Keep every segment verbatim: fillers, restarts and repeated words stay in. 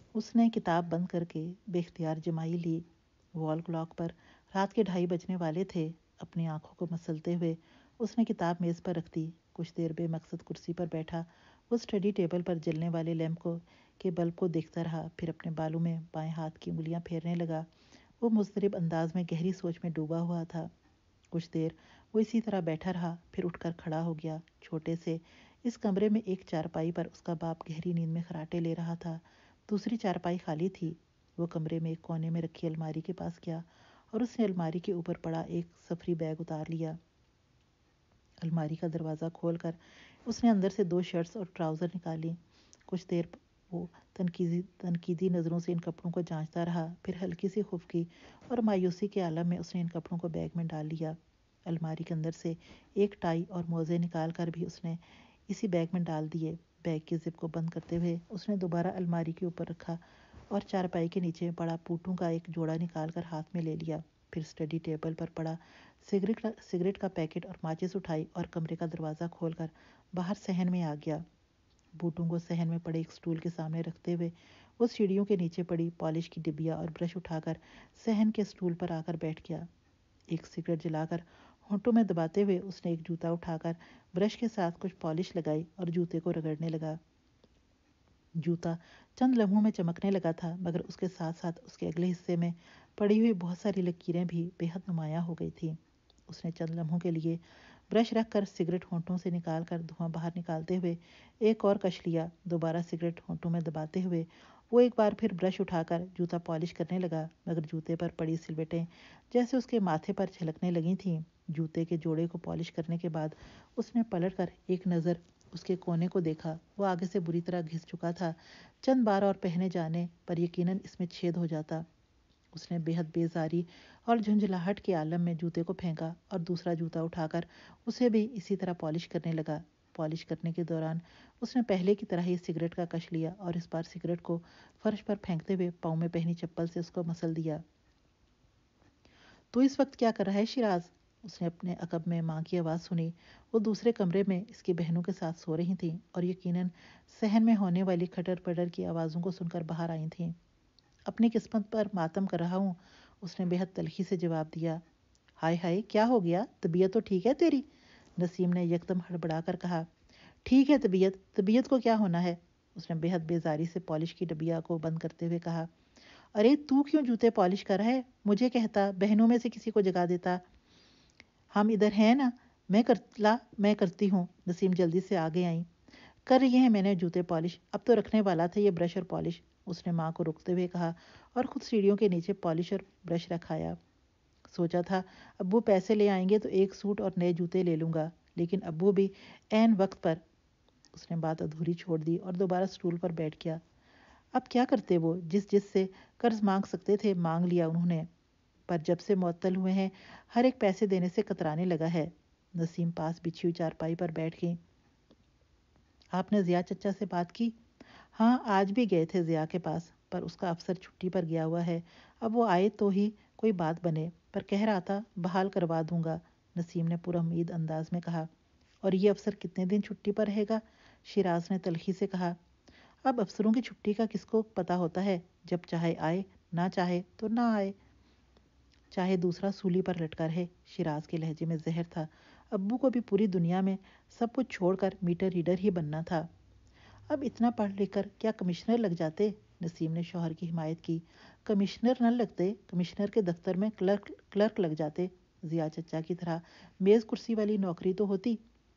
اس نے کتاب بند کر کے بے اختیار جمائی لی۔ وال کلاک پر رات کے ڈھائی بجنے والے تھے۔ اپنی آنکھوں کو مسلتے ہوئے اس نے کتاب میز پر رکھ دی۔ کچھ دیر بے مقصد کرسی پر بیٹھا وہ اسٹڈی ٹیبل پر جلنے والے لیمپ کو کے بلب کو دیکھتا رہا، پھر اپنے بالوں میں بائیں ہاتھ کی انگلیاں پھیرنے لگا۔ وہ مضطرب انداز میں گہری سوچ میں ڈوبا ہوا تھا۔ کچھ دیر وہ اسی طرح بیٹھا رہا، پھر اٹھ کر کھڑا ہو گیا۔ چھوٹے سے اس کمرے میں ایک چارپائی پر اس کا باپ گہری نیند میں خراٹے لے رہا تھا، دوسری چارپائی خالی تھی۔ وہ کمرے میں ایک کونے میں رکھی الماری کے پاس گیا اور اس نے الماری کے اوپر پڑا ایک سفری بیگ اتار لیا۔ الماری کا دروازہ کھول کر اس نے اندر سے دو شرٹس اور ٹراؤزر نکالی۔ کچھ دیر وہ تنقیدی تنقیدی نظروں سے ان کپڑوں کو جانچتا رہا، پھر ہلکی سی خفگی اور مایوسی کے عالم میں اس نے ان کپڑوں کو بیگ میں ڈال لیا۔ الماری کے اندر سے ایک ٹائی اور موزے نکال کر بھی اس نے اسی بیگ میں ڈال دیے۔ بیگ کی زپ کو بند کرتے ہوئے اس نے دوبارہ الماری کے اوپر رکھا اور چارپائی کے نیچے پڑا پوٹوں کا ایک جوڑا نکال کر ہاتھ میں لے لیا۔ پھر اسٹڈی ٹیبل پر پڑا سگریٹ کا سگریٹ کا پیکٹ اور ماچس اٹھائی اور کمرے کا دروازہ کھول کر باہر صحن میں آ گیا۔ بوٹوں کو صحن میں پڑے ایک سٹول کے سامنے رکھتے ہوئے وہ سیڑھیوں کے نیچے پڑی پالش کی ڈبیا اور برش اٹھا کر صحن کے سٹول پر آ کر بیٹھ گیا۔ ایک سگریٹ جلا کر ہونٹوں میں دباتے ہوئے اس نے ایک جوتا اٹھا کر برش کے ساتھ کچھ پالش لگائی اور جوتے کو رگڑنے لگا۔ جوتا چند لمحوں میں چمکنے لگا تھا، مگر اس کے ساتھ ساتھ اس کے اگلے حصے میں پڑی ہوئی بہت ساری لکیریں بھی بے حد نمایاں ہو گئی تھیں۔ اس نے چند لمحوں کے لیے برش رکھ کر سگریٹ ہونٹوں سے نکال کر دھواں باہر نکالتے ہوئے ایک اور کش لیا۔ دوبارہ سگریٹ ہونٹوں میں دباتے ہوئے وہ ایک بار پھر برش اٹھا کر جوتا پالش کرنے لگا، مگر جوتے پر پڑی سلوٹیں جیسے اس کے ماتھے پر چھلکنے لگی تھیں۔ جوتے کے جوڑے کو پالش کرنے کے بعد اس نے پلٹ کر ایک نظر اس کے کونے کو دیکھا۔ وہ آگے سے بری طرح گھس چکا تھا، چند بار اور پہنے جانے پر یقیناً اس میں چھید ہو جاتا۔ اس نے بے حد بیزاری اور جھنجھلاہٹ کے عالم میں جوتے کو پھینکا اور دوسرا جوتا اٹھا کر اسے بھی اسی طرح پالش کرنے لگا۔ پالش کرنے کے دوران اس نے پہلے کی طرح ہی سگریٹ کا کش لیا اور اس بار سگریٹ کو فرش پر پھینکتے ہوئے پاؤں میں پہنی چپل سے اس کو مسل دیا۔ تو اس وقت کیا کر رہا ہے شیراز؟ اس نے اپنے عقب میں ماں کی آواز سنی۔ وہ دوسرے کمرے میں اس کی بہنوں کے ساتھ سو رہی تھیں اور یقیناً صحن میں ہونے والی کھٹر پٹر کی آوازوں کو سن کر باہر آئی تھیں۔ اپنی قسمت پر ماتم کر رہا ہوں، اس نے بے حد تلخی سے جواب دیا۔ ہائے ہائے، کیا ہو گیا؟ طبیعت تو ٹھیک ہے تیری؟ نسیم نے یکدم ہڑبڑا کر کہا۔ ٹھیک ہے طبیعت، طبیعت کو کیا ہونا ہے؟ اس نے بے حد بیزاری سے پالش کی ڈبیا کو بند کرتے ہوئے کہا۔ ارے تو کیوں جوتے پالش کر رہا ہے؟ مجھے کہتا، بہنوں میں سے کسی کو جگا دیتا۔ ہم ادھر ہیں نا، میں کرتلا میں کرتی ہوں۔ نسیم جلدی سے آگے آئیں۔ کر رہی ہیں میں نے جوتے پالش، اب تو رکھنے والا تھا یہ برش اور پالش، اس نے ماں کو روکتے ہوئے کہا اور خود سیڑھیوں کے نیچے پالش اور برش رکھایا۔ سوچا تھا ابو پیسے لے آئیں گے تو ایک سوٹ اور نئے جوتے لے لوں گا، لیکن ابو بھی عین وقت پر۔ اس نے بات ادھوری چھوڑ دی اور دوبارہ سٹول پر بیٹھ گیا۔ اب کیا کرتے وہ؟ جس جس سے قرض مانگ سکتے تھے مانگ لیا انہوں نے، پر جب سے معطل ہوئے ہیں ہر ایک پیسے دینے سے کترانے لگا ہے۔ نسیم پاس بچھی ہوئی چارپائی پر بیٹھ گئی۔ آپ نے ضیاء چچا سے بات کی؟ ہاں، آج بھی گئے تھے ضیاء کے پاس، پر اس کا افسر چھٹی پر گیا ہوا ہے، اب وہ آئے تو ہی کوئی بات بنے، پر کہہ رہا تھا بحال کروا دوں گا، نسیم نے پر امید انداز میں کہا۔ اور یہ افسر کتنے دن چھٹی پر رہے گا؟ شیراز نے تلخی سے کہا۔ اب افسروں کی چھٹی کا کس کو پتہ ہوتا ہے، جب چاہے آئے، نہ چاہے تو نہ آئے، چاہے دوسرا سولی پر لٹکا رہے۔ شیراز کے لہجے میں زہر تھا۔ ابو کو بھی پوری دنیا میں سب کچھ چھوڑ کر میٹر ریڈر ہی بننا تھا۔ اب اتنا پڑھ لکھ کر کیا کمشنر لگ جاتے؟ نسیم نے شوہر کی حمایت کی۔ کمشنر نہ لگتے، کمشنر کے دفتر میں کلرک کلرک لگ جاتے، ضیاء چچا کی طرح میز کرسی والی نوکری تو ہوتی۔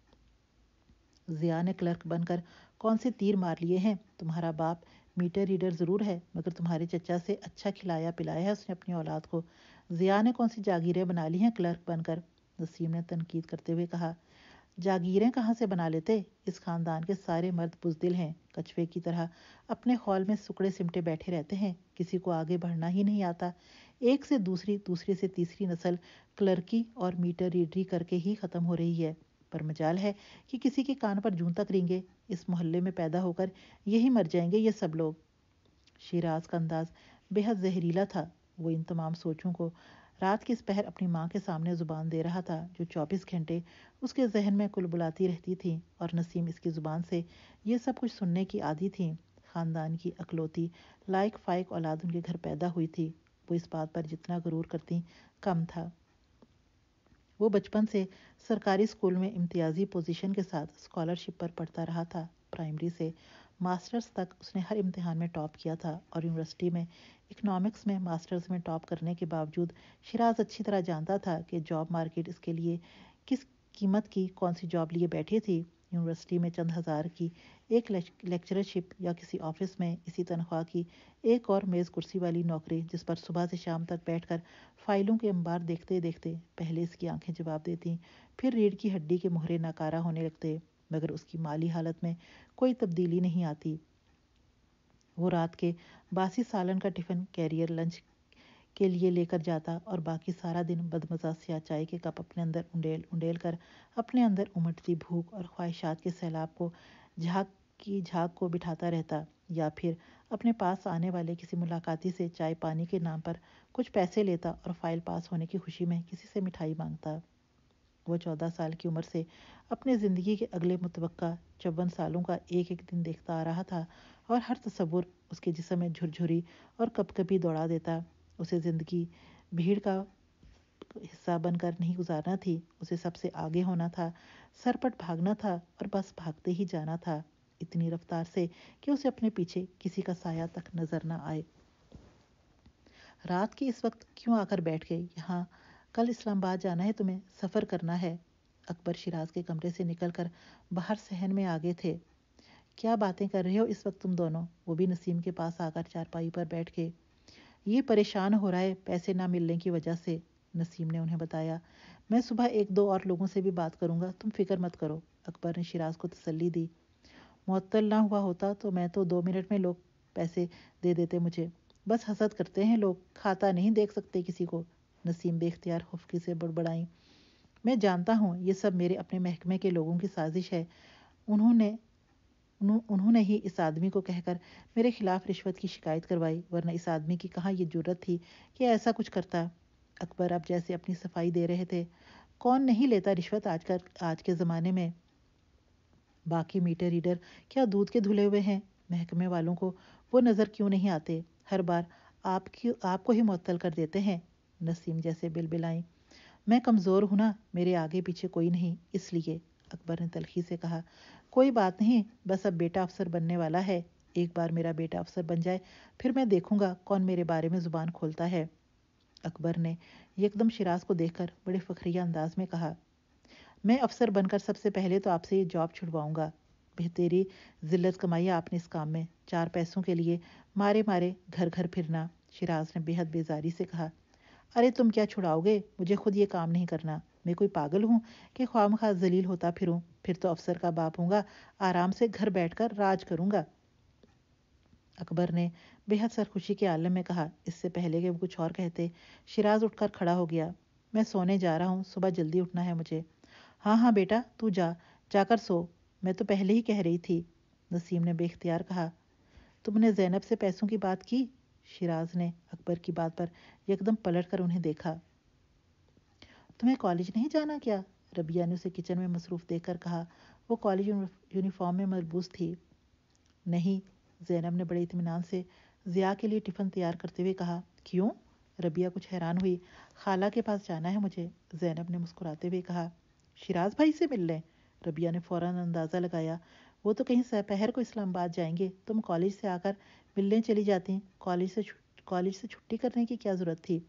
ضیاء نے کلرک بن کر کون سے تیر مار لیے ہیں؟ تمہارا باپ میٹر ریڈر ضرور ہے، مگر تمہارے چچا سے اچھا کھلایا پلایا ہے اس نے اپنی اولاد کو۔ ضیاء نے کون سی جاگیریں بنا لی ہیں کلرک بن کر؟ نسیم نے تنقید کرتے ہوئے کہا۔ جاگیریں کہاں سے بنا لیتے؟ اس خاندان کے سارے مرد بزدل ہیں، کچھوے کی طرح اپنے خول میں سکڑے سمٹے بیٹھے رہتے ہیں، کسی کو آگے بڑھنا ہی نہیں آتا۔ ایک سے دوسری، دوسری سے تیسری نسل کلرکی اور میٹر ریڈری کر کے ہی ختم ہو رہی ہے، پر مجال ہے کہ کسی کے کان پر جون تک رینگے۔ اس محلے میں پیدا ہو کر یہی مر جائیں گے یہ سب لوگ۔ شیراز کا انداز بے حد زہریلا تھا۔ وہ ان تمام سوچوں کو رات کی اس پہر اپنی ماں کے سامنے زبان دے رہا تھا، جو چوبیس گھنٹے اس کے ذہن میں کل بلاتی رہتی تھی، اور نسیم اس کی زبان سے یہ سب کچھ سننے کی عادی تھی۔ خاندان کی اکلوتی لائق فائق اولاد ان کے گھر پیدا ہوئی تھی، وہ اس بات پر جتنا غرور کرتی کم تھا۔ وہ بچپن سے سرکاری اسکول میں امتیازی پوزیشن کے ساتھ اسکالرشپ پر پڑھتا رہا تھا۔ پرائمری سے ماسٹرز تک اس نے ہر امتحان میں ٹاپ کیا تھا اور یونیورسٹی میں اکنامکس میں ماسٹرز میں ٹاپ کرنے کے باوجود شیراز اچھی طرح جانتا تھا کہ جاب مارکیٹ اس کے لیے کس قیمت کی کون سی جاب لیے بیٹھی تھی۔ یونیورسٹی میں چند ہزار کی ایک لیکچررشپ یا کسی آفس میں اسی تنخواہ کی ایک اور میز کرسی والی نوکری جس پر صبح سے شام تک بیٹھ کر فائلوں کے انبار دیکھتے دیکھتے پہلے اس کی آنکھیں جواب دیتی، پھر ریڑھ کی ہڈی کے مہرے ناکارہ ہونے لگتے، مگر اس کی مالی حالت میں کوئی تبدیلی نہیں آتی۔ وہ رات کے باسی سالن کا ٹفن کیریئر لنچ کے لیے لے کر جاتا اور باقی سارا دن بدمزہ سیاہ چائے کے کپ اپنے اندر انڈیل انڈیل کر اپنے اندر امٹتی بھوک اور خواہشات کے سیلاب کو جھاگ کی جھاگ کو بٹھاتا رہتا، یا پھر اپنے پاس آنے والے کسی ملاقاتی سے چائے پانی کے نام پر کچھ پیسے لیتا اور فائل پاس ہونے کی خوشی میں کسی سے مٹھائی مانگتا۔ وہ چودہ سال کی عمر سے اپنے زندگی کے اگلے متوقع چون سالوں کا ایک ایک دن دیکھتا آ رہا تھا اور ہر تصور اس کے جسم میں جھرجھری اور کپ کپی دوڑا دیتا۔ اسے زندگی بھیڑ کا حصہ بن کر نہیں گزارنا تھی، اسے سب سے آگے ہونا تھا، سرپٹ بھاگنا تھا اور بس بھاگتے ہی جانا تھا، اتنی رفتار سے کہ اسے اپنے پیچھے کسی کا سایہ تک نظر نہ آئے۔ رات کی اس وقت کیوں آ کر بیٹھ گئے یہاں؟ کل اسلام آباد جانا ہے تمہیں، سفر کرنا ہے۔ اکبر شیراز کے کمرے سے نکل کر باہر صحن میں آگے تھے۔ کیا باتیں کر رہے ہو اس وقت تم دونوں؟ وہ بھی نسیم کے پاس آ کر چارپائی پر بیٹھ گئے۔ یہ پریشان ہو رہا ہے پیسے نہ ملنے کی وجہ سے، نسیم نے انہیں بتایا۔ میں صبح ایک دو اور لوگوں سے بھی بات کروں گا، تم فکر مت کرو، اکبر نے شیراز کو تسلی دی۔ معطل نہ ہوا ہوتا تو میں تو دو منٹ میں لوگ پیسے دے دیتے مجھے، بس حسد کرتے ہیں لوگ، کھاتا نہیں دیکھ سکتے کسی کو، نسیم بے اختیار خفکی سے بڑبڑائیں۔ میں جانتا ہوں یہ سب میرے اپنے محکمے کے لوگوں کی سازش ہے، انہوں نے انہوں نے ہی اس آدمی کو کہہ کر میرے خلاف رشوت کی شکایت کروائی، ورنہ اس آدمی کی کہاں یہ جرت تھی کہ ایسا کچھ کرتا۔ اکبر اب جیسے اپنی صفائی دے رہے تھے۔ کون نہیں لیتا رشوت آج کل آج کے زمانے میں؟ باقی میٹر ریڈر کیا دودھ کے دھلے ہوئے ہیں؟ محکمے والوں کو وہ نظر کیوں نہیں آتے؟ ہر بار آپ کی آپ کو ہی معطل کر دیتے ہیں، نسیم جیسے بلبلائیں۔ میں کمزور ہوں نا، میرے آگے پیچھے کوئی نہیں، اس لیے، اکبر نے تلخی سے کہا۔ کوئی بات نہیں، بس اب بیٹا افسر بننے والا ہے، ایک بار میرا بیٹا افسر بن جائے پھر میں دیکھوں گا کون میرے بارے میں زبان کھولتا ہے، اکبر نے یکدم شیراز کو دیکھ کر بڑے فخریہ انداز میں کہا۔ میں افسر بن کر سب سے پہلے تو آپ سے یہ جاب چھڑواؤں گا، بہتری ذلت کمائی آپ نے اس کام میں، چار پیسوں کے لیے مارے مارے گھر گھر پھرنا، شیراز نے بے حد بیزاری سے کہا۔ ارے تم کیا چھڑاؤ گے، مجھے خود یہ کام نہیں کرنا، میں کوئی پاگل ہوں کہ خواہ مخواہ ذلیل ہوتا پھروں، پھر تو افسر کا باپ ہوں گا، آرام سے گھر بیٹھ کر راج کروں گا، اکبر نے بے حد سرخوشی کے عالم میں کہا۔ اس سے پہلے کہ وہ کچھ اور کہتے، شیراز اٹھ کر کھڑا ہو گیا۔ میں سونے جا رہا ہوں، صبح جلدی اٹھنا ہے مجھے۔ ہاں ہاں بیٹا تو جا جا کر سو، میں تو پہلے ہی کہہ رہی تھی، نسیم نے بے اختیار کہا۔ تم نے زینب سے پیسوں کی بات کی؟ شیراز نے اکبر کی بات پر یکدم پلٹ کر انہیں دیکھا۔ تمہیں کالج نہیں جانا کیا؟ ربیہ نے اسے کچن میں مصروف دیکھ کر کہا۔ وہ کالج یونیفارم میں ملبوس تھی۔ نہیں، زینب نے بڑے اطمینان سے ضیاء کے لیے ٹفن تیار کرتے ہوئے کہا۔ کیوں؟ ربیہ کچھ حیران ہوئی۔ خالہ کے پاس جانا ہے مجھے، زینب نے مسکراتے ہوئے کہا۔ شیراز بھائی سے مل لیں؟ ربیہ نے فوراً اندازہ لگایا۔ وہ تو کہیں سپہر کو اسلام آباد جائیں گے، تم کالج سے آ کر ملنے چلی جاتی، کالج سے کالج سے چھٹی کرنے کی کیا ضرورت تھی؟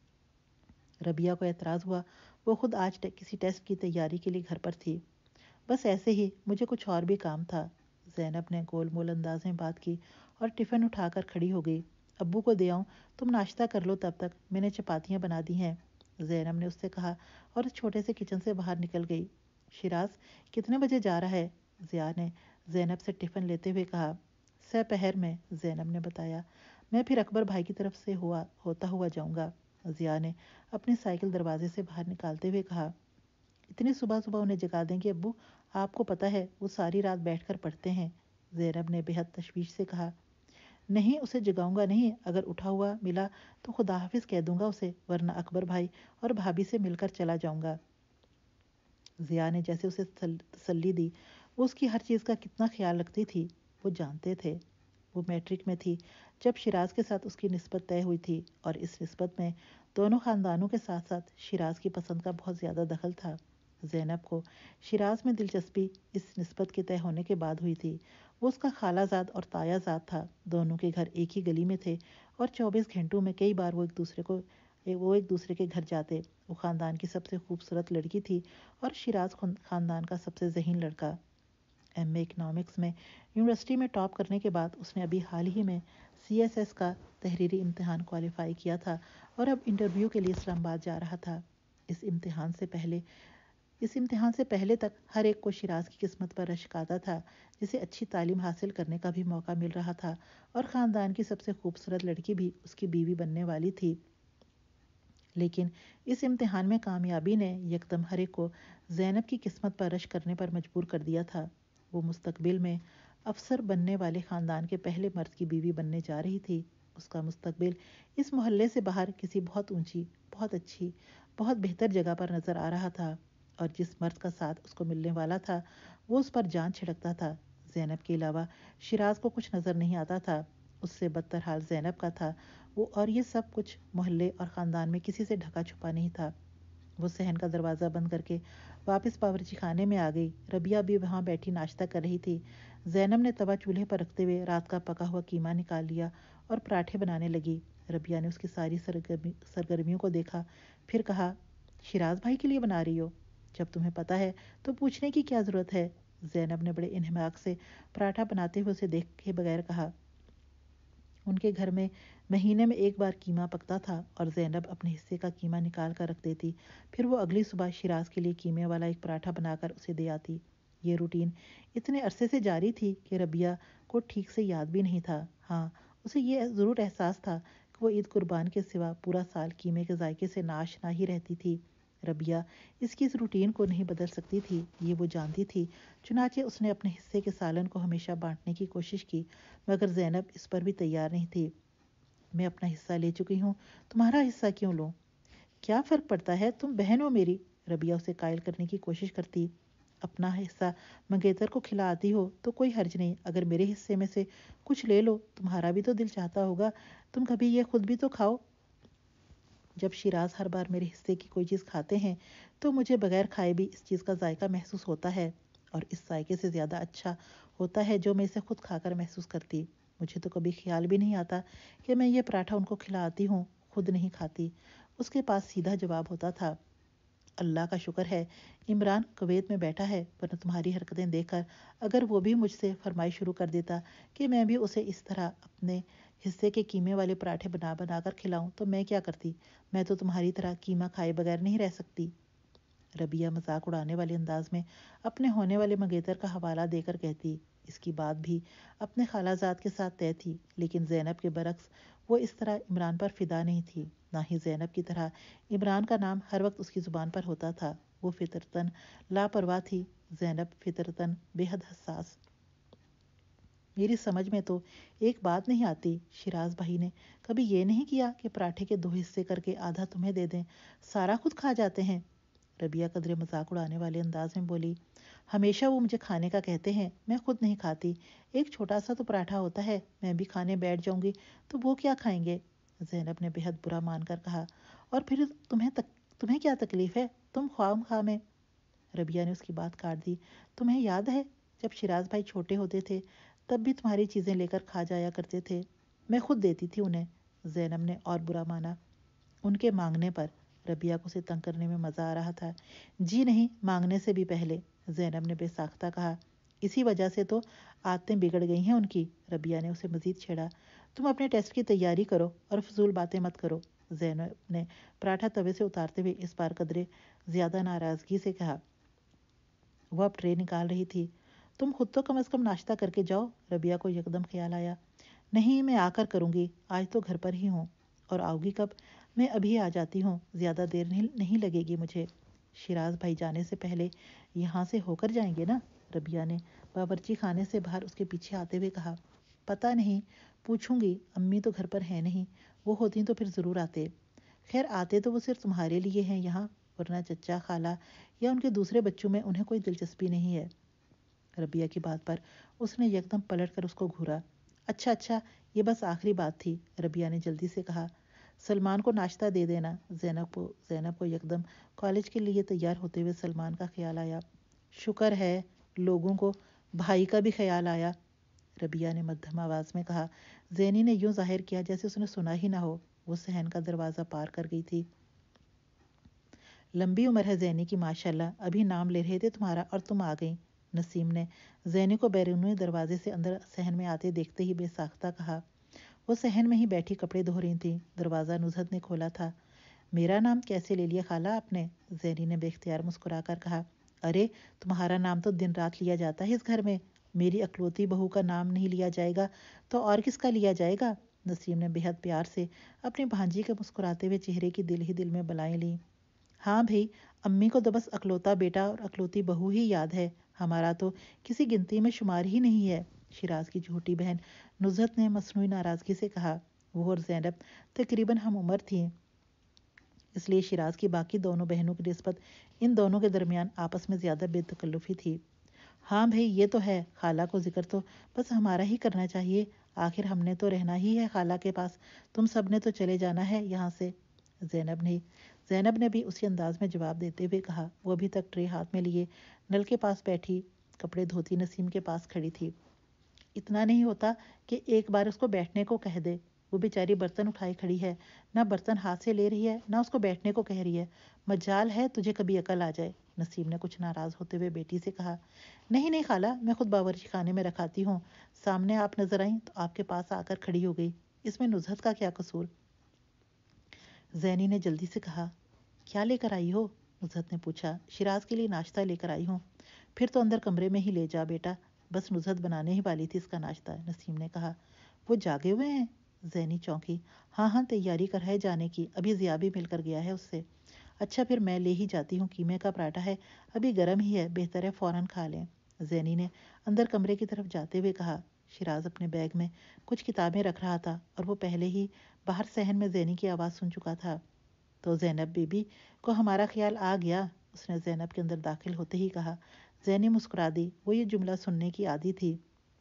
ربیہ کو اعتراض ہوا، وہ خود آج کسی ٹیسٹ کی تیاری کے لیے گھر پر تھی۔ بس ایسے ہی، مجھے کچھ اور بھی کام تھا، زینب نے گول مول انداز میں بات کی اور ٹفن اٹھا کر کھڑی ہو گئی۔ ابو کو دے آؤں، تم ناشتہ کر لو تب تک، میں نے چپاتیاں بنا دی ہیں، زینب نے اس سے کہا اور اس چھوٹے سے کچن سے باہر نکل گئی۔ شیراز کتنے بجے جا رہا ہے؟ ضیاء نے زینب سے ٹفن لیتے ہوئے کہا۔ سہ پہر میں، زینب نے بتایا، میں پھر اکبر بھائی کی طرف سے ہوا ہوتا ہوا جاؤں گا، ضیاء نے اپنی سائیکل دروازے سے باہر نکالتے ہوئے کہا۔ اتنی صبح صبح انہیں جگا دیں گے ابو؟ آپ کو پتہ ہے وہ ساری رات بیٹھ کر پڑھتے ہیں، زینب نے بے حد تشویش سے کہا۔ نہیں، اسے جگاؤں گا نہیں، اگر اٹھا ہوا ملا تو خدا حافظ کہہ دوں گا اسے، ورنہ اکبر بھائی اور بھابھی سے مل کر چلا جاؤں گا، ضیاء نے جیسے اسے تسلی دی۔ وہ اس کی ہر چیز کا کتنا خیال رکھتی تھی، وہ جانتے تھے۔ وہ میٹرک میں تھی جب شیراز کے ساتھ اس کی نسبت طے ہوئی تھی، اور اس نسبت میں دونوں خاندانوں کے ساتھ ساتھ شیراز کی پسند کا بہت زیادہ دخل تھا۔ زینب کو شیراز میں دلچسپی اس نسبت کے طے ہونے کے بعد ہوئی تھی۔ وہ اس کا خالہ زاد اور تایا زاد تھا۔ دونوں کے گھر ایک ہی گلی میں تھے اور چوبیس گھنٹوں میں کئی بار وہ ایک دوسرے کو وہ ایک دوسرے کے گھر جاتے۔ وہ خاندان کی سب سے خوبصورت لڑکی تھی اور شیراز خاندان کا سب سے ذہین لڑکا۔ ایم اے اکنامکس میں یونیورسٹی میں ٹاپ کرنے کے بعد اس نے ابھی حال ہی میں سی ایس ایس کا تحریری امتحان کوالیفائی کیا تھا اور اب انٹرویو کے لیے اسلام آباد جا رہا تھا۔ اس امتحان سے پہلے اس امتحان سے پہلے تک ہر ایک کو شیراز کی قسمت پر رشک آتا تھا، جسے اچھی تعلیم حاصل کرنے کا بھی موقع مل رہا تھا اور خاندان کی سب سے خوبصورت لڑکی بھی اس کی بیوی بننے والی تھی۔ لیکن اس امتحان میں کامیابی نے یکدم ہر ایک کو زینب کی قسمت پر رشک کرنے پر مجبور کر دیا تھا۔ وہ مستقبل میں افسر بننے والے خاندان کے پہلے مرد کی بیوی بننے جا رہی تھی۔ اس کا مستقبل اس محلے سے باہر کسی بہت اونچی، بہت اچھی، بہت بہتر جگہ پر نظر آ رہا تھا، اور جس مرد کا ساتھ اس کو ملنے والا تھا وہ اس پر جان چھڑکتا تھا۔ زینب کے علاوہ شیراز کو کچھ نظر نہیں آتا تھا۔ اس سے بدتر حال زینب کا تھا، وہ اور یہ سب کچھ محلے اور خاندان میں کسی سے ڈھکا چھپا نہیں تھا۔ وہ صحن کا دروازہ بند کر کے واپس باورچی خانے میں آ گئی۔ ربیہ بھی وہاں بیٹھی ناشتہ کر رہی تھی۔ زینب نے توا چولہے پر رکھتے ہوئے رات کا پکا ہوا قیمہ نکال لیا اور پراٹھے بنانے لگی۔ ربیہ نے اس کی ساری سرگرمی سرگرمیوں کو دیکھا، پھر کہا، شیراز بھائی کے لیے بنا رہی ہو؟ جب تمہیں پتہ ہے تو پوچھنے کی کیا ضرورت ہے؟ زینب نے بڑے انہماک سے پراٹھا بناتے ہوئے اسے دیکھے بغیر کہا۔ ان کے گھر میں مہینے میں ایک بار قیمہ پکتا تھا اور زینب اپنے حصے کا قیمہ نکال کر رکھ دیتی، پھر وہ اگلی صبح شیراز کے لیے قیمے والا ایک پراٹھا بنا کر اسے دے آتی۔ یہ روٹین اتنے عرصے سے جاری تھی کہ ربیہ کو ٹھیک سے یاد بھی نہیں تھا۔ ہاں، اسے یہ ضرور احساس تھا کہ وہ عید قربان کے سوا پورا سال قیمے کے ذائقے سے ناآشنا ہی رہتی تھی۔ ربیہ اس کی اس روٹین کو نہیں بدل سکتی تھی، یہ وہ جانتی تھی۔ چنانچہ اس نے اپنے حصے کے سالن کو ہمیشہ بانٹنے کی کوشش کی، مگر زینب اس پر بھی تیار نہیں تھی۔ میں اپنا حصہ لے چکی ہوں، تمہارا حصہ کیوں لوں؟ کیا فرق پڑتا ہے، تم بہن ہو میری۔ ربیہ اسے قائل کرنے کی کوشش کرتی۔ اپنا حصہ منگیتر کو کھلاتی ہو تو کوئی حرج نہیں، اگر میرے حصے میں سے کچھ لے لو، تمہارا بھی تو دل چاہتا ہوگا تم کبھی یہ خود بھی تو کھاؤ۔ جب شیراز ہر بار میرے حصے کی کوئی چیز کھاتے ہیں تو مجھے بغیر کھائے بھی اس چیز کا ذائقہ محسوس ہوتا ہے، اور اس ذائقے سے زیادہ اچھا ہوتا ہے جو میں اسے خود کھا کر محسوس کرتی۔ مجھے تو کبھی خیال بھی نہیں آتا کہ میں یہ پراٹھا ان کو کھلاتی ہوں، خود نہیں کھاتی۔ اس کے پاس سیدھا جواب ہوتا تھا، اللہ کا شکر ہے عمران کویت میں بیٹھا ہے، ورنہ تمہاری حرکتیں دیکھ کر اگر وہ بھی مجھ سے فرمائش شروع کر دیتا کہ میں بھی اسے اس طرح اپنے حصے کے قیمے والے پراٹھے بنا بنا کر کھلاؤں تو میں کیا کرتی؟ میں تو تمہاری طرح قیمہ کھائے بغیر نہیں رہ سکتی۔ ربیہ مذاق اڑانے والے انداز میں اپنے ہونے والے منگیتر کا حوالہ دے کر کہتی، اس کی بات بھی اپنے خالہ زاد کے ساتھ طے تھی، لیکن زینب کے برعکس وہ اس طرح عمران پر فدا نہیں تھی، نہ ہی زینب کی طرح عمران کا نام ہر وقت اس کی زبان پر ہوتا تھا۔ وہ فطرتاً لاپرواہ تھی، زینب فطرتاً بے حد حساس۔ میری سمجھ میں تو ایک بات نہیں آتی، شیراز بھائی نے کبھی یہ نہیں کیا کہ پراٹھے کے دو حصے کر کے آدھا تمہیں دے دیں، سارا خود کھا جاتے ہیں؟ ربیہ قدرے مذاق اڑانے والے انداز میں بولی، ہمیشہ وہ مجھے کھانے کا کہتے ہیں، میں خود نہیں کھاتی، ایک چھوٹا سا تو پراٹھا ہوتا ہے، میں بھی کھانے بیٹھ جاؤں گی تو وہ کیا کھائیں گے؟ زینب نے بے حد برا مان کر کہا، اور پھر تمہیں تک تمہیں کیا تکلیف ہے، تم خواہ خواہ میں۔ ربیہ نے اس کی بات کاٹ دی، تمہیں یاد ہے جب شیراز بھائی چھوٹے ہوتے تھے تب بھی تمہاری چیزیں لے کر کھا جایا کرتے تھے، میں خود دیتی تھی انہیں۔ زینب نے اور برا مانا، ان کے مانگنے پر۔ ربیہ کو اسے تنگ کرنے میں مزہ آ رہا تھا۔ جی نہیں، مانگنے سے بھی پہلے، زینب نے بے ساختہ کہا، اسی وجہ سے تو عادتیں بگڑ گئی ہیں ان کی۔ ربیہ نے اسے مزید چھیڑا، تم اپنے ٹیسٹ کی تیاری کرو اور فضول باتیں مت کرو۔ زینب نے پراٹھا توے سے اتارتے ہوئے اس بار قدرے زیادہ ناراضگی سے کہا۔ وہ اب ٹرے نکال رہی تھی، تم خود تو کم از کم ناشتہ کر کے جاؤ۔ ربیہ کو یکدم خیال آیا، نہیں، میں آ کر کروں گی، آج تو گھر پر ہی ہوں۔ اور آؤ گی کب؟ میں ابھی آ جاتی ہوں، زیادہ دیر نہیں لگے گی مجھے۔ شیراز بھائی جانے سے پہلے یہاں سے ہو کر جائیں گے نا؟ ربیہ نے باورچی خانے سے باہر اس کے پیچھے آتے ہوئے کہا، پتہ نہیں، پوچھوں گی، امی تو گھر پر ہیں نہیں، وہ ہوتی تو پھر ضرور آتے۔ خیر آتے تو وہ صرف تمہارے لیے ہیں یہاں، ورنہ چچا خالہ یا ان کے دوسرے بچوں میں انہیں کوئی دلچسپی نہیں ہے۔ ربیہ کی بات پر اس نے یکدم پلٹ کر اس کو گھورا، اچھا اچھا یہ بس آخری بات تھی، ربیہ نے جلدی سے کہا۔ سلمان کو ناشتہ دے دینا۔ زینب کو زینب کو یکدم کالج کے لیے تیار ہوتے ہوئے سلمان کا خیال آیا۔ شکر ہے لوگوں کو بھائی کا بھی خیال آیا، ربیہ نے مدھم آواز میں کہا۔ زینی نے یوں ظاہر کیا جیسے اس نے سنا ہی نہ ہو۔ وہ صحن کا دروازہ پار کر گئی تھی۔ لمبی عمر ہے زینی کی ماشاءاللہ، ابھی نام لے رہے تھے تمہارا اور تم آ گئیں، نسیم نے زینی کو بیرونی دروازے سے اندر صحن میں آتے دیکھتے ہی بے ساختہ کہا۔ وہ صحن میں ہی بیٹھی کپڑے دھو رہی تھیں۔ دروازہ نزہت نے کھولا تھا۔ میرا نام کیسے لے لیا خالہ آپ نے؟ زینی نے بے اختیار مسکرا کر کہا۔ ارے تمہارا نام تو دن رات لیا جاتا ہے اس گھر میں، میری اکلوتی بہو کا نام نہیں لیا جائے گا تو اور کس کا لیا جائے گا؟ نسیم نے بے حد پیار سے اپنی بھانجی کے مسکراتے ہوئے چہرے کی دل ہی دل میں بلائیں لیں۔ ہاں بھئی، امی کو تو بس اکلوتا بیٹا اور اکلوتی بہو ہی یاد ہے، ہمارا تو کسی گنتی میں شمار ہی نہیں ہے، شیراز کی جھوٹی بہن نزہت نے مصنوعی ناراضگی سے کہا۔ وہ اور زینب تقریباً ہم عمر تھیں، اس لیے شیراز کی باقی دونوں بہنوں کی نسبت ان دونوں کے درمیان آپس میں زیادہ بے تکلفی تھی۔ ہاں بھئی یہ تو ہے، خالہ کو ذکر تو بس ہمارا ہی کرنا چاہیے، آخر ہم نے تو رہنا ہی ہے خالہ کے پاس، تم سب نے تو چلے جانا ہے یہاں سے، زینب نے زینب نے بھی اسی انداز میں جواب دیتے ہوئے کہا۔ وہ ابھی تک ٹرے ہاتھ میں لیے نل کے پاس بیٹھی کپڑے دھوتی نسیم کے پاس کھڑی تھی۔ اتنا نہیں ہوتا کہ ایک بار اس کو بیٹھنے کو کہہ دے، وہ بیچاری برتن اٹھائے کھڑی ہے، نہ برتن ہاتھ سے لے رہی ہے نہ اس کو بیٹھنے کو کہہ رہی ہے، مجال ہے تجھے کبھی عقل آ جائے، نسیم نے کچھ ناراض ہوتے ہوئے بیٹی سے کہا۔ نہیں نہیں خالہ، میں خود باورچی خانے میں رکھاتی ہوں، سامنے آپ نظر آئیں تو آپ کے پاس آ کر کھڑی ہو گئی، اس میں نزہت کا کیا قصور؟ زینی نے جلدی سے کہا۔ کیا لے کر آئی ہو؟ نزہت نے پوچھا۔ شیراز کے لیے ناشتہ لے کر آئی ہوں۔ پھر تو اندر کمرے میں ہی لے جا بیٹا، بس نزہت بنانے ہی والی تھی اس کا ناشتہ، نسیم نے کہا۔ وہ جاگے ہوئے ہیں؟ زینی چونکی۔ ہاں ہاں تیاری کر ہے جانے کی، ابھی ضیاء بھی مل کر گیا ہے اس سے۔ اچھا پھر میں لے ہی جاتی ہوں، قیمے کا پراٹھا ہے، ابھی گرم ہی ہے، بہتر ہے فوراً کھا لیں، زینی نے اندر کمرے کی طرف جاتے ہوئے کہا۔ شیراز اپنے بیگ میں کچھ کتابیں رکھ رہا تھا اور وہ پہلے ہی باہر صحن میں زینی کی آواز سن چکا تھا۔ تو زینب بی بی کو ہمارا خیال آ گیا، اس نے زینب کے اندر داخل ہوتے ہی کہا۔ زینی مسکرا دی، وہ یہ جملہ سننے کی عادی تھی۔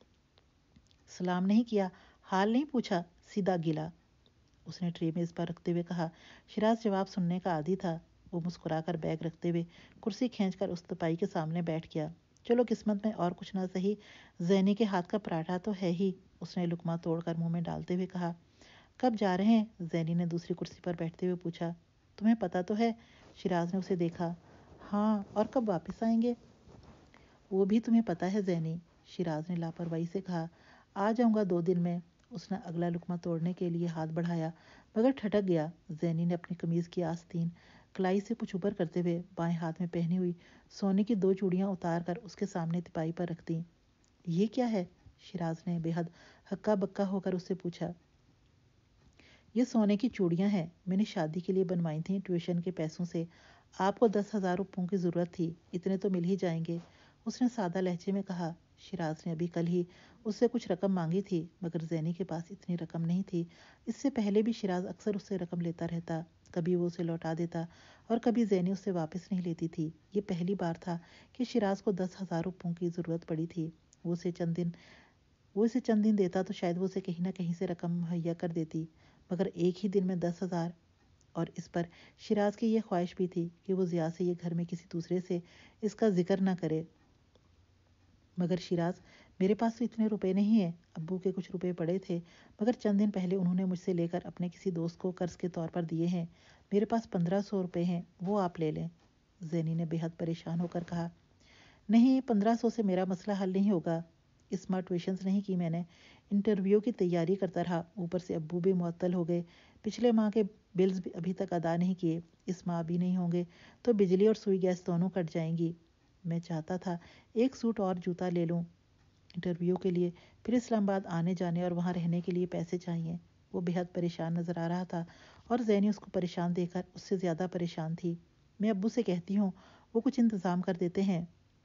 سلام نہیں کیا، حال نہیں پوچھا، سیدھا گلا، اس نے ٹرے میں اس پر رکھتے ہوئے کہا۔ شیراز جواب سننے کا عادی تھا۔ وہ مسکرا کر بیگ رکھتے ہوئے کرسی کھینچ کر اس تپائی کے سامنے بیٹھ گیا۔ چلو قسمت میں اور کچھ نہ سہی، زینی کے ہاتھ کا پراٹھا تو ہے ہی، اس نے لقمہ توڑ کر منہ میں ڈالتے ہوئے کہا۔ کب جا رہے ہیں؟ زینی نے دوسری کرسی پر بیٹھتے ہوئے پوچھا۔ تمہیں پتہ تو ہے؟ شیراز نے اسے دیکھا۔ ہاں، اور کب واپس آئیں گے؟ وہ بھی تمہیں پتہ ہے زینی، شیراز نے لاپرواہی سے کہا۔ آ جاؤں گا دو دن میں، اس نے اگلا لقمہ توڑنے کے لیے ہاتھ بڑھایا مگر ٹھٹک گیا۔ زینی نے اپنی قمیض کی آستین کلائی سے کچھ اوپر کرتے ہوئے بائیں ہاتھ میں پہنی ہوئی سونے کی دو چوڑیاں اتار کر اس کے سامنے تپائی پر رکھ دیں۔ یہ کیا ہے؟ شیراز نے بے حد ہکا بکا ہو کر اس سے پوچھا۔ یہ سونے کی چوڑیاں ہیں، میں نے شادی کے لیے بنوائی تھیں ٹیوشن کے پیسوں سے، آپ کو دس ہزار روپوں کی ضرورت تھی، اتنے تو مل ہی جائیں گے، اس نے سادہ لہجے میں کہا۔ شیراز نے ابھی کل ہی اس سے کچھ رقم مانگی تھی مگر زینی کے پاس اتنی رقم نہیں تھی۔ اس سے پہلے بھی شیراز اکثر اس سے رقم لیتا رہتا، کبھی وہ اسے لوٹا دیتا اور کبھی زینی اس سے واپس نہیں لیتی تھی۔ یہ پہلی بار تھا کہ شیراز کو دس ہزار روپوں کی ضرورت پڑی تھی۔ وہ اسے چند دن وہ اسے چند دن دیتا تو شاید وہ اسے کہیں نہ کہیں سے رقم مہیا کر دیتی، مگر ایک ہی دن میں دس ہزار! اور اس پر شیراز کی یہ خواہش بھی تھی کہ وہ ضیاء سے یہ گھر میں کسی دوسرے سے اس کا ذکر نہ کرے۔ مگر شیراز، میرے پاس تو اتنے روپے نہیں ہیں، ابو کے کچھ روپے پڑے تھے مگر چند دن پہلے انہوں نے مجھ سے لے کر اپنے کسی دوست کو قرض کے طور پر دیے ہیں، میرے پاس پندرہ سو روپے ہیں، وہ آپ لے لیں، زینی نے بے حد پریشان ہو کر کہا۔ نہیں، پندرہ سو سے میرا مسئلہ حل نہیں ہوگا، اس ماہ ٹیوشنز نہیں کی میں نے، انٹرویو کی تیاری کرتا رہا، اوپر سے ابو بھی معطل ہو گئے، پچھلے ماہ کے بلز بھی ابھی تک ادا نہیں کیے، اس ماہ بھی نہیں ہوں گے تو بجلی اور سوئی گیس دونوں کٹ جائیں گی۔ میں چاہتا تھا ایک سوٹ اور جوتا لے لوں انٹرویو کے لیے، پھر اسلام آباد آنے جانے اور وہاں رہنے کے لیے پیسے چاہیے۔ وہ بے حد پریشان نظر آ رہا تھا اور زینی اس کو پریشان دیکھ کر اس سے زیادہ پریشان تھی۔ میں ابو سے کہتی ہوں، وہ کچھ انتظام کر دیتے ہیں۔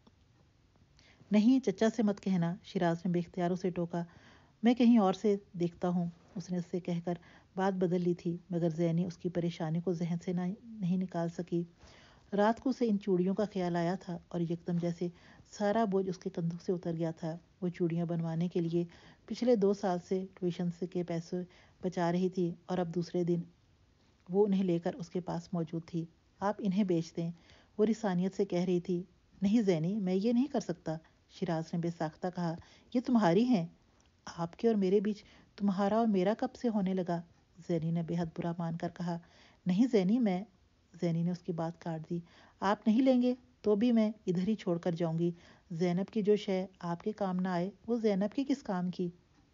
نہیں، چچا سے مت کہنا، شیراز نے بے اختیار اسے ٹوکا، میں کہیں اور سے دیکھتا ہوں، اس نے اس سے کہہ کر بات بدل لی تھی مگر زینی اس کی پریشانی کو ذہن سے نہیں نکال سکی۔ رات کو اسے ان چوڑیوں کا خیال آیا تھا اور یکدم جیسے سارا بوجھ اس کے کندھوں سے اتر گیا تھا. وہ چوڑیاں بنوانے کے لیے پچھلے دو سال سے ٹیوشن سے کے پیسے بچا رہی تھی اور اب دوسرے دن وہ انہیں لے کر اس کے پاس موجود تھی. آپ انہیں بیچ دیں، وہ رسانیت سے کہہ رہی تھی. نہیں زینی، میں یہ نہیں کر سکتا، شیراز نے بے ساختہ کہا. یہ تمہاری ہیں. آپ کے اور میرے بیچ تمہارا اور میرا کب سے ہونے لگا؟ زینی نے بے حد برا مان کر کہا. نہیں زینی، میں زینی نے اس کی بات کاٹ دی. آپ نہیں لیں گے تو بھی میں ادھر ہی چھوڑ کر جاؤں گی. زینب کی جو شے آپ کے کام نہ آئے وہ زینب کی کس کام کی؟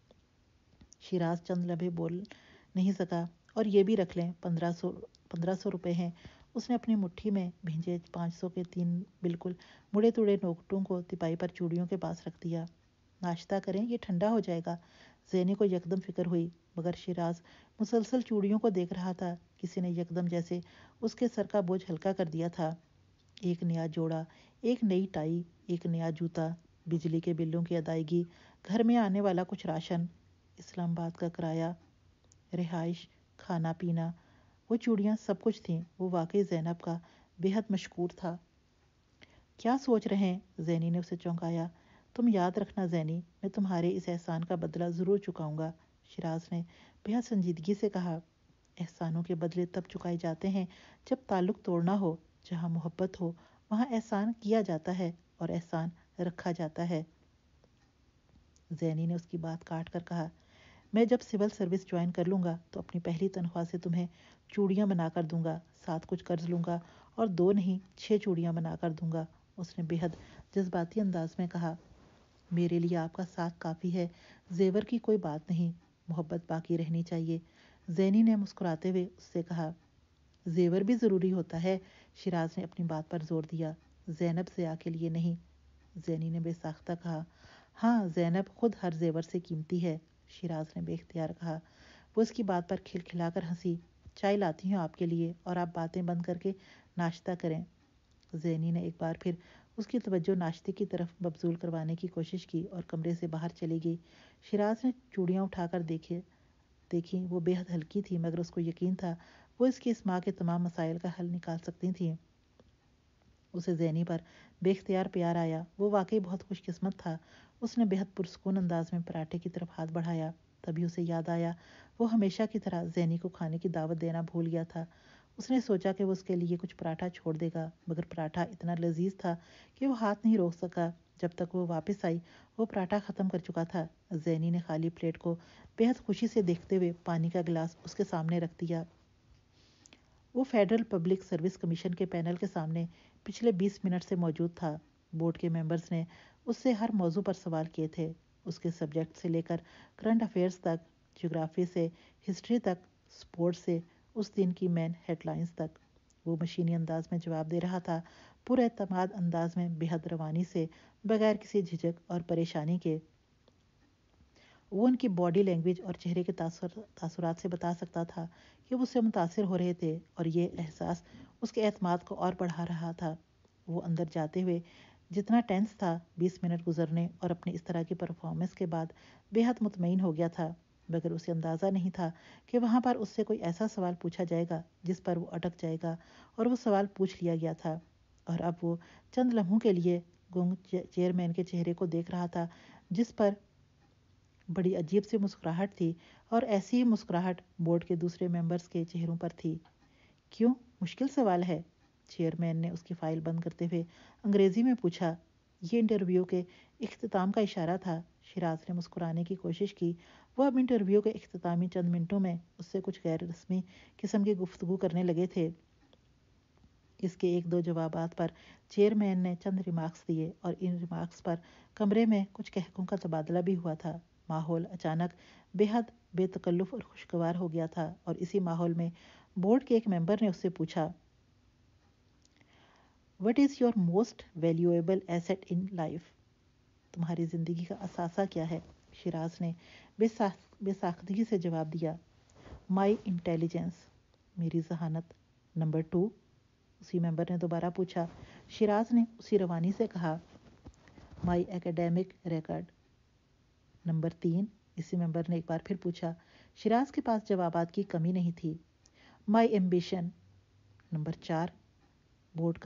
شیراز چند لمحے بول نہیں سکا. اور یہ بھی رکھ لیں، پندرہ سو پندرہ سو روپے ہیں. اس نے اپنی مٹھی میں بھیجے پانچ سو کے تین بالکل مڑے توڑے نوٹوں کو تپائی پر چوڑیوں کے پاس رکھ دیا. ناشتہ کریں، یہ ٹھنڈا ہو جائے گا. زینی کو یکدم فکر ہوئی، مگر شیراز مسلسل چوڑیوں کو دیکھ رہا تھا. کسی نے یکدم جیسے اس کے سر کا بوجھ ہلکا کر دیا تھا. ایک نیا جوڑا، ایک نئی ٹائی، ایک نیا جوتا، بجلی کے بلوں کی ادائیگی، گھر میں آنے والا کچھ راشن، اسلام آباد کا کرایہ، رہائش، کھانا پینا، وہ چوڑیاں سب کچھ تھیں. وہ واقعی زینب کا بے حد مشکور تھا. کیا سوچ رہے ہیں؟ زینی نے اسے چونکایا. تم یاد رکھنا زینی، میں تمہارے اس احسان کا بدلہ ضرور چکاؤں گا، شیراز نے بے حد سنجیدگی سے کہا. احسانوں کے بدلے تب چکائے جاتے ہیں جب تعلق توڑنا ہو. جہاں محبت ہو وہاں احسان کیا جاتا ہے اور احسان رکھا جاتا ہے. زینی نے اس کی بات کاٹ کر کہا. میں جب سول سروس جوائن کر لوں گا تو اپنی پہلی تنخواہ سے تمہیں چوڑیاں بنا کر دوں گا. ساتھ کچھ قرض لوں گا اور دو نہیں چھ چوڑیاں بنا کر دوں گا. اس نے بے حد جذباتی انداز میں کہا. میرے لیے آپ کا ساتھ کافی ہے، زیور کی کوئی بات نہیں. محبت باقی رہنی چاہیے، زینی نے مسکراتے ہوئے اس سے کہا. زیور بھی ضروری ہوتا ہے، شیراز نے اپنی بات پر زور دیا. زینب ضیاء کے لیے نہیں، زینی نے بے ساختہ کہا. ہاں زینب خود ہر زیور سے قیمتی ہے، شیراز نے بے اختیار کہا. وہ اس کی بات پر کھل کھلا کر ہنسی. چائے لاتی ہوں آپ کے لیے اور آپ باتیں بند کر کے ناشتہ کریں. زینی نے ایک بار پھر اس کی توجہ ناشتے کی طرف مبذول کروانے کی کوشش کی اور کمرے سے باہر چلی گئی. شیراز نے چوڑیاں اٹھا کر دیکھے دیکھیں وہ بے حد ہلکی تھی، مگر اس کو یقین تھا وہ اس کی اس ماں کے تمام مسائل کا حل نکال سکتی تھیں. اسے زینی پر بے اختیار پیار آیا. وہ واقعی بہت خوش قسمت تھا. اس نے بے حد پرسکون انداز میں پراٹھے کی طرف ہاتھ بڑھایا. تبھی اسے یاد آیا وہ ہمیشہ کی طرح زینی کو کھانے کی دعوت دینا بھول گیا تھا. اس نے سوچا کہ وہ اس کے لیے کچھ پراٹھا چھوڑ دے گا، مگر پراٹھا اتنا لذیذ تھا کہ وہ ہاتھ نہیں روک سکا. جب تک وہ واپس آئی وہ پراٹھا ختم کر چکا تھا. زینی نے خالی پلیٹ کو بے حد خوشی سے دیکھتے ہوئے پانی کا گلاس اس کے سامنے رکھ دیا. وہ فیڈرل پبلک سروس کمیشن کے پینل کے سامنے پچھلے بیس منٹ سے موجود تھا. بورڈ کے ممبرز نے اس سے ہر موضوع پر سوال کیے تھے، اس کے سبجیکٹ سے لے کر کرنٹ افیئرز تک، جغرافی سے ہسٹری تک، سپورٹ سے اس دن کی مین ہیڈ لائنز تک. وہ مشینی انداز میں جواب دے رہا تھا، پر اعتماد انداز میں، بے حد روانی سے، بغیر کسی جھجک اور پریشانی کے. وہ ان کی باڈی لینگویج اور چہرے کے تاثر تاثرات سے بتا سکتا تھا کہ وہ اس سے متاثر ہو رہے تھے، اور یہ احساس اس کے اعتماد کو اور بڑھا رہا تھا. وہ اندر جاتے ہوئے جتنا ٹینس تھا، بیس منٹ گزرنے اور اپنی اس طرح کی پرفارمنس کے بعد بے حد مطمئن ہو گیا تھا. مگر اسے اندازہ نہیں تھا کہ وہاں پر اس سے کوئی ایسا سوال پوچھا جائے گا جس پر وہ اٹک جائے گا، اور وہ سوال پوچھ لیا گیا تھا. اور اب وہ چند لمحوں کے لیے گنگ چیئرمین کے چہرے کو دیکھ رہا تھا، جس پر بڑی عجیب سی مسکراہٹ تھی، اور ایسی ہی مسکراہٹ بورڈ کے دوسرے ممبرز کے چہروں پر تھی. کیوں؟ مشکل سوال ہے، چیئرمین نے اس کی فائل بند کرتے ہوئے انگریزی میں پوچھا. یہ انٹرویو کے اختتام کا اشارہ تھا. شیراز نے مسکرانے کی کوشش کی. وہ اب انٹرویو کے اختتامی چند منٹوں میں اس سے کچھ غیر رسمی قسم کی گفتگو کرنے لگے تھے. اس کے ایک دو جوابات پر چیئرمین نے چند ریمارکس دیے، اور ان ریمارکس پر کمرے میں کچھ کہکوں کا تبادلہ بھی ہوا تھا. ماحول اچانک بے حد بے تکلف اور خوشگوار ہو گیا تھا، اور اسی ماحول میں بورڈ کے ایک ممبر نے اس سے پوچھا. What is your most valuable asset in life? تمہاری زندگی کا اثاثہ کیا ہے؟ شیراز نے بے ساخ بے ساختگی سے جواب دیا. مائی انٹیلیجنس، میری ذہانت. Number two? اسی ممبر نے دوبارہ پوچھا. شیراز نے اسی روانی سے کہا. مائی ایکیڈیمک ریکارڈ. نمبر تین؟ اسی ممبر نے ایک بار پھر پوچھا. شیراز کے پاس جوابات کی کمی نہیں تھی. My ambition. نمبر چار؟ بورڈ کا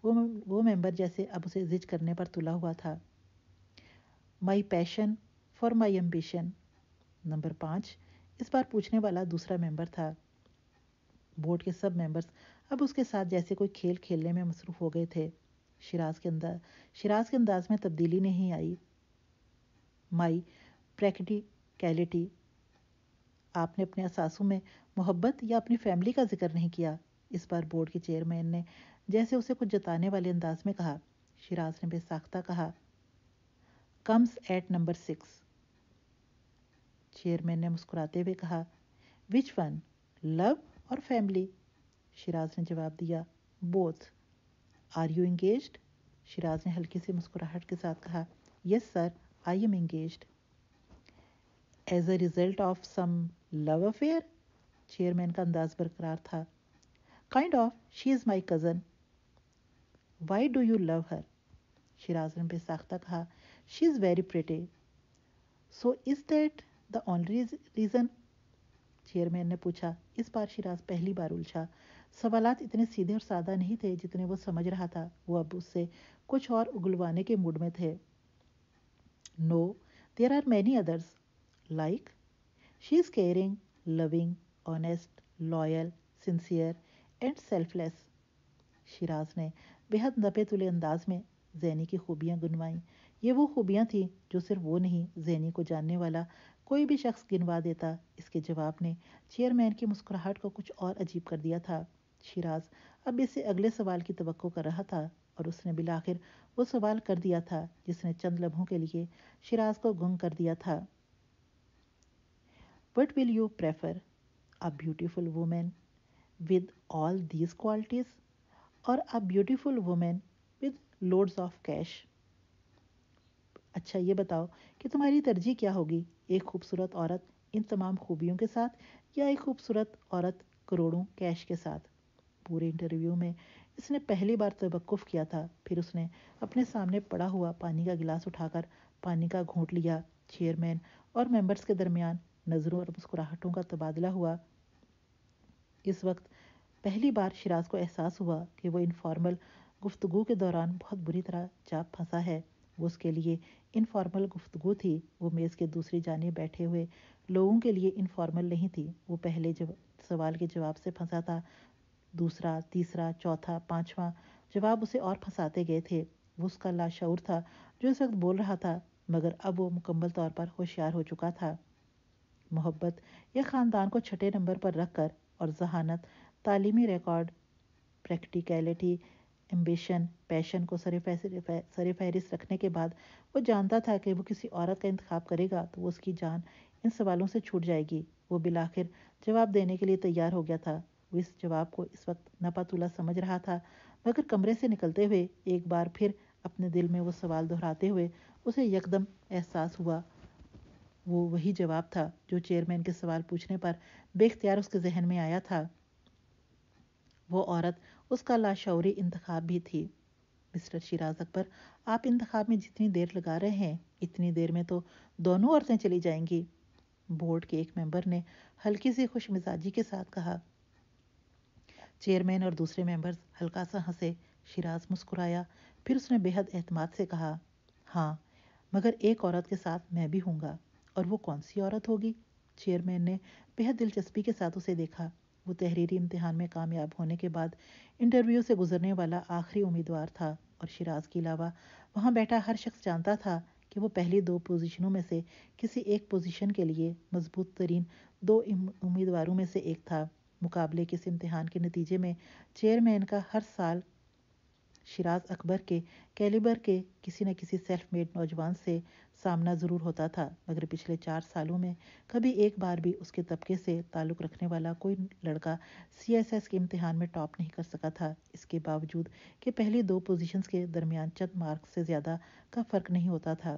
وہ وہ ممبر جیسے اب اسے زج کرنے پر تلا ہوا تھا. My passion for my ambition. Number پانچ. اس بار پوچھنے والا دوسرا ممبر تھا. بورڈ کے سب ممبرز اب اس کے ساتھ جیسے کوئی کھیل کھیلنے میں مصروف ہو گئے تھے. شیراز کے انداز شیراز کے انداز میں تبدیلی نہیں آئی. مائی پریکٹیکیلٹی. آپ نے اپنے اثاثوں میں محبت یا اپنی فیملی کا ذکر نہیں کیا. اس بار بورڈ کے چیئرمین نے جیسے اسے کچھ جتانے والے انداز میں کہا. شیراز نے بے ساختہ کہا comes at number six. Chairman نے مسکراتے ہوئے کہا وچ ون، لو اور فیملی؟ شیراز نے جواب دیا both. Are you engaged? Shiraz نے ہلکی سی مسکراہٹ کے ساتھ کہا yes sir I am engaged. As a result of some love affair? Chairman کا انداز برقرار تھا. Kind of, she is my cousin. Why do you love her? Shiraz نے بے ساختہ کہا she is very pretty. So is that the only reason? Chairman نے پوچھا. اس بار شیراز پہلی بار الجھا. سوالات اتنے سیدھے اور سادہ نہیں تھے جتنے وہ سمجھ رہا تھا. وہ اب اس سے کچھ اور اگلوانے کے موڈ میں تھے. No there are many others. Like? She is caring, loving, honest, loyal, sincere and selfless. Shiraz نے بے حد نپے تلے انداز میں زینی کی خوبیاں گنوائیں. یہ وہ خوبیاں تھیں جو صرف وہ نہیں، زینی کو جاننے والا کوئی بھی شخص گنوا دیتا. اس کے جواب نے چیئرمین کی مسکراہٹ کو کچھ اور عجیب کر دیا تھا. شیراز اب اس سے اگلے سوال کی توقع کر رہا تھا اور اس نے بالآخر وہ سوال کر دیا تھا جس نے چند لمحوں کے لیے شیراز کو گنگ کر دیا تھا. What will you prefer? A beautiful woman with all these qualities or a beautiful woman with loads of cash? اچھا یہ بتاؤ کہ تمہاری ترجیح کیا ہوگی، ایک خوبصورت عورت ان تمام خوبیوں کے ساتھ یا ایک خوبصورت عورت کروڑوں کیش کے ساتھ؟ پورے انٹرویو میں اس نے پہلی بار توقف کیا تھا. پھر اس نے اپنے سامنے پڑا ہوا پانی کا گلاس اٹھا کر پانی کا گھونٹ لیا. چیئرمین اور ممبرز کے درمیان نظروں اور مسکراہٹوں کا تبادلہ ہوا. اس وقت پہلی بار شیراز کو احساس ہوا کہ وہ انفارمل گفتگو کے دوران بہت بری طرح چاپ پھنسا ہے. وہ اس کے لیے انفارمل گفتگو تھی، وہ میز کے دوسری جانب بیٹھے ہوئے لوگوں کے لیے انفارمل نہیں تھی. وہ پہلے سوال کے جواب سے پھنسا تھا. دوسرا، تیسرا، چوتھا، پانچواں جواب اسے اور پھنساتے گئے تھے. وہ اس کا لاشعور تھا جو اس وقت بول رہا تھا، مگر اب وہ مکمل طور پر ہوشیار ہو چکا تھا. محبت یا خاندان کو چھٹے نمبر پر رکھ کر اور ذہانت، تعلیمی ریکارڈ، پریکٹیکیلٹی، ایمبیشن، پیشن کو سر فہرست رکھنے کے بعد وہ جانتا تھا کہ وہ کسی عورت کا انتخاب کرے گا تو وہ اس کی جان ان سوالوں سے چھوٹ جائے گی. وہ بالآخر جواب دینے کے لیے تیار ہو گیا تھا. وہ اس جواب کو اس وقت نپاتولا سمجھ رہا تھا، مگر کمرے سے نکلتے ہوئے ایک بار پھر اپنے دل میں وہ سوال دہراتے ہوئے اسے یکدم احساس ہوا وہ وہی جواب تھا جو چیئرمین کے سوال پوچھنے پر بے اختیار اس کے ذہن میں آیا تھا. وہ عورت اس کا لاشعوری انتخاب بھی تھی. مسٹر شیراز اکبر، آپ انتخاب میں جتنی دیر لگا رہے ہیں اتنی دیر میں تو دونوں عورتیں چلی جائیں گی. بورڈ کے ایک ممبر نے ہلکی سی خوش مزاجی کے ساتھ کہا. چیئرمین اور دوسرے ممبرز ہلکا سا ہنسے. شیراز مسکرایا. پھر اس نے بے حد اعتماد سے کہا ہاں، مگر ایک عورت کے ساتھ میں بھی ہوں گا. اور وہ کون سی عورت ہوگی؟ چیئرمین نے بے حد دلچسپی کے ساتھ اسے دیکھا. وہ تحریری امتحان میں کامیاب ہونے کے بعد انٹرویو سے گزرنے والا آخری امیدوار تھا اور شیراز کے علاوہ وہاں بیٹھا ہر شخص جانتا تھا کہ وہ پہلی دو پوزیشنوں میں سے کسی ایک پوزیشن کے لیے مضبوط ترین دو امیدواروں میں سے ایک تھا. مقابلے کے اس امتحان کے نتیجے میں چیئرمین کا ہر سال شیراز اکبر کے کیلیبر کے کسی نہ کسی سیلف میڈ نوجوان سے سامنا ضرور ہوتا تھا، مگر پچھلے چار سالوں میں کبھی ایک بار بھی اس کے طبقے سے تعلق رکھنے والا کوئی لڑکا سی ایس ایس کے امتحان میں ٹاپ نہیں کر سکا تھا، اس کے باوجود کہ پہلی دو پوزیشنز کے درمیان چند مارکس سے زیادہ کا فرق نہیں ہوتا تھا،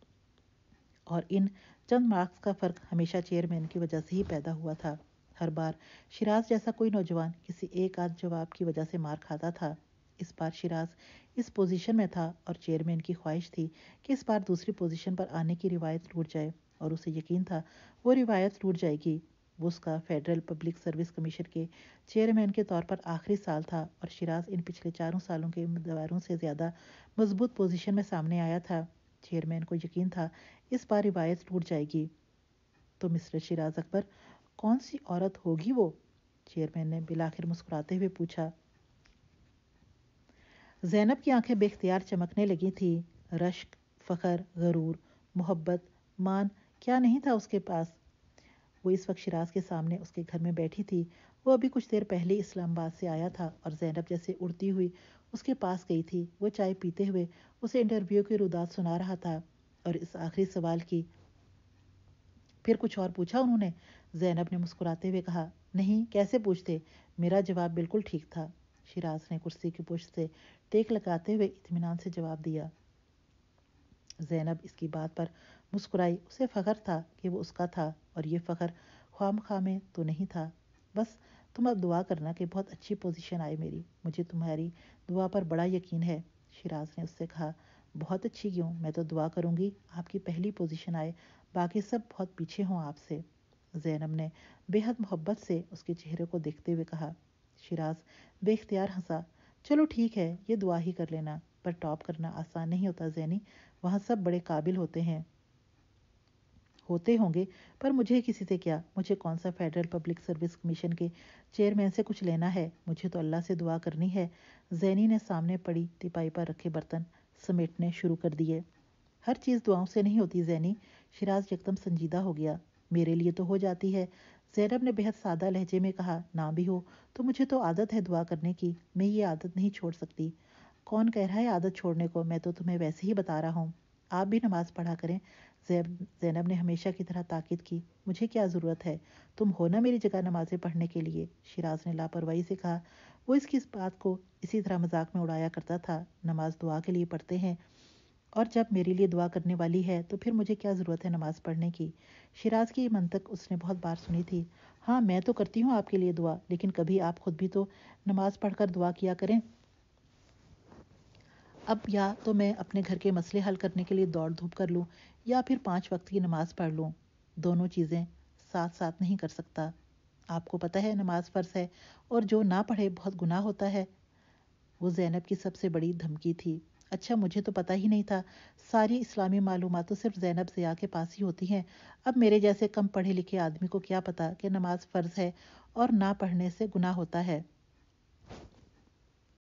اور ان چند مارکس کا فرق ہمیشہ چیئرمین کی وجہ سے ہی پیدا ہوا تھا. ہر بار شیراز جیسا کوئی نوجوان کسی ایک آدھ جواب کی وجہ سے مار کھاتا تھا. اس بار شیراز اس پوزیشن میں تھا اور چیئرمین کی خواہش تھی کہ اس بار دوسری پوزیشن پر آنے کی روایت ٹوٹ جائے، اور اسے یقین تھا وہ روایت ٹوٹ جائے گی. وہ اس کا فیڈرل پبلک سروس کمیشن کے چیئرمین کے طور پر آخری سال تھا اور شیراز ان پچھلے چاروں سالوں کے امیدواروں سے زیادہ مضبوط پوزیشن میں سامنے آیا تھا۔ چیئرمین کو یقین تھا اس بار روایت ٹوٹ جائے گی۔ تو مسٹر شیراز اکبر، کون سی عورت ہوگی وہ؟ چیئرمین نے بالآخر مسکراتے ہوئے پوچھا۔ زینب کی آنکھیں بے اختیار چمکنے لگی تھی۔ رشک، فخر، غرور، محبت، مان کیا نہیں تھا اس کے پاس۔ وہ اس وقت شیراز کے سامنے اس کے گھر میں بیٹھی تھی۔ وہ ابھی کچھ دیر پہلے اسلام آباد سے آیا تھا اور زینب جیسے اڑتی ہوئی اس کے پاس گئی تھی۔ وہ چائے پیتے ہوئے اسے انٹرویو کی رودات سنا رہا تھا اور اس آخری سوال کی پھر کچھ اور پوچھا انہوں نے؟ زینب نے مسکراتے ہوئے کہا، نہیں، کیسے پوچھتے، میرا جواب بالکل ٹھیک تھا۔ شیراز نے کرسی کی پشت سے ٹیک لگاتے ہوئے اطمینان سے جواب دیا۔ زینب اس کی بات پر مسکرائی۔ اسے فخر تھا کہ وہ اس کا تھا اور یہ فخر خام خواہ میں تو نہیں تھا۔ بس تم اب دعا کرنا کہ بہت اچھی پوزیشن آئے میری، مجھے تمہاری دعا پر بڑا یقین ہے۔ شیراز نے اس سے کہا، بہت اچھی کیوں، میں تو دعا کروں گی آپ کی پہلی پوزیشن آئے، باقی سب بہت پیچھے ہوں آپ سے۔ زینب نے بے حد محبت سے اس کے چہرے کو دیکھتے ہوئے کہا۔ شیراز بے اختیار ہنسا۔ چلو ٹھیک ہے، یہ دعا ہی کر لینا، پر ٹاپ کرنا آسان نہیں ہوتا زینی، وہاں سب بڑے قابل ہوتے ہیں، ہوتے ہوں گے، پر مجھے کسی سے کیا، مجھے کون سا فیڈرل پبلک سروس کمیشن کے چیئرمین سے کچھ لینا ہے، مجھے تو اللہ سے دعا کرنی ہے۔ زینی نے سامنے پڑی تیپائی پر رکھے برتن سمیٹنے شروع کر دیے۔ ہر چیز دعاؤں سے نہیں ہوتی زینی۔ شیراز یکدم سنجیدہ ہو گیا۔ میرے لیے تو ہو جاتی ہے، زینب نے بہت سادہ لہجے میں کہا، نہ بھی ہو تو مجھے تو عادت ہے دعا کرنے کی، میں یہ عادت نہیں چھوڑ سکتی۔ کون کہہ رہا ہے عادت چھوڑنے کو، میں تو تمہیں ویسے ہی بتا رہا ہوں، آپ بھی نماز پڑھا کریں۔ زینب نے ہمیشہ کی طرح تاکید کی، مجھے کیا ضرورت ہے، تم ہو نا میری جگہ نمازیں پڑھنے کے لیے۔ شیراز نے لاپرواہی سے کہا۔ وہ اس کی اس بات کو اسی طرح مذاق میں اڑایا کرتا تھا، نماز دعا کے لیے پڑھتے ہیں اور جب میرے لیے دعا کرنے والی ہے تو پھر مجھے کیا ضرورت ہے نماز پڑھنے کی۔ شیراز کی یہ منطق اس نے بہت بار سنی تھی۔ ہاں میں تو کرتی ہوں آپ کے لیے دعا، لیکن کبھی آپ خود بھی تو نماز پڑھ کر دعا کیا کریں۔ اب یا تو میں اپنے گھر کے مسئلے حل کرنے کے لیے دوڑ دھوپ کر لوں یا پھر پانچ وقت کی نماز پڑھ لوں، دونوں چیزیں ساتھ ساتھ نہیں کر سکتا۔ آپ کو پتہ ہے نماز فرض ہے اور جو نہ پڑھے بہت گناہ ہوتا ہے۔ وہ زینب کی سب سے بڑی دھمکی تھی۔ اچھا مجھے تو پتہ ہی نہیں تھا، ساری اسلامی معلومات تو صرف زینب ضیاء کے پاس ہی ہوتی ہیں۔ اب میرے جیسے کم پڑھے لکھے آدمی کو کیا پتہ کہ نماز فرض ہے اور نہ پڑھنے سے گناہ ہوتا ہے۔